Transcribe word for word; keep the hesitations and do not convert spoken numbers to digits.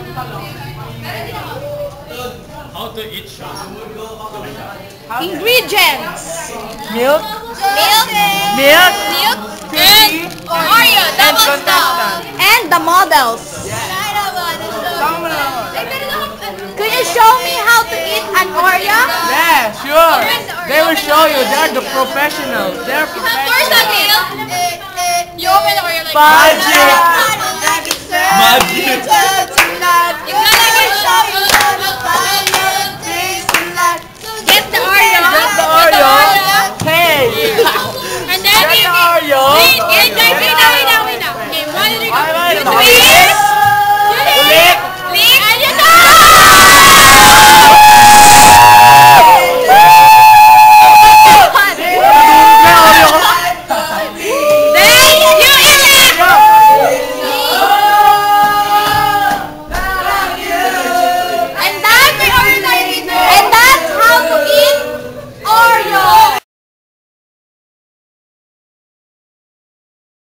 How to eat shot? Ingredients. Milk, Milk. milk, Milk. cream, And Oreo. and Double stuff. contestant. And the models. Tama naman. Could you show me how to eat an Oreo? Yeah, sure. They will show you. They're the professionals. They're professionals. You open the Oreo like Magic. Magic!